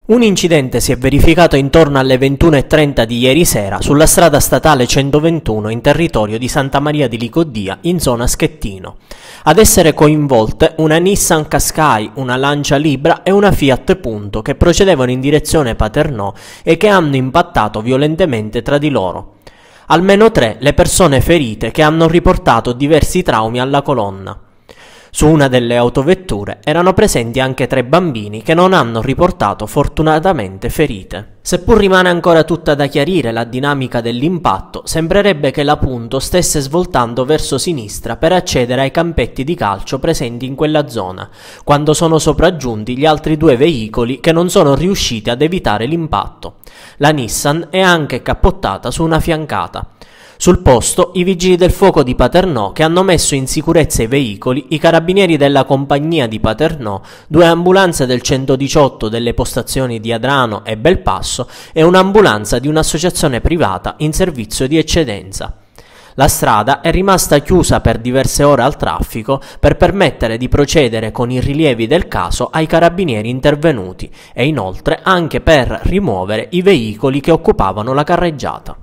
Un incidente si è verificato intorno alle 21:30 di ieri sera sulla strada statale 121 in territorio di Santa Maria di Licodia, in zona Schettino. Ad essere coinvolte una Nissan Qashqai, una Lancia Libra e una Fiat Punto che procedevano in direzione Paternò e che hanno impattato violentemente tra di loro. Almeno 3 le persone ferite che hanno riportato diversi traumi alla colonna. Su una delle autovetture erano presenti anche 3 bambini che non hanno riportato fortunatamente ferite. Seppur rimane ancora tutta da chiarire la dinamica dell'impatto, sembrerebbe che la Punto stesse svoltando verso sinistra per accedere ai campetti di calcio presenti in quella zona, quando sono sopraggiunti gli altri 2 veicoli che non sono riusciti ad evitare l'impatto. La Nissan è anche cappottata su una fiancata. Sul posto i vigili del fuoco di Paternò che hanno messo in sicurezza i veicoli, i carabinieri della compagnia di Paternò, 2 ambulanze del 118 delle postazioni di Adrano e Belpasso e un'ambulanza di un'associazione privata in servizio di eccedenza. La strada è rimasta chiusa per diverse ore al traffico per permettere di procedere con i rilievi del caso ai carabinieri intervenuti e inoltre anche per rimuovere i veicoli che occupavano la carreggiata.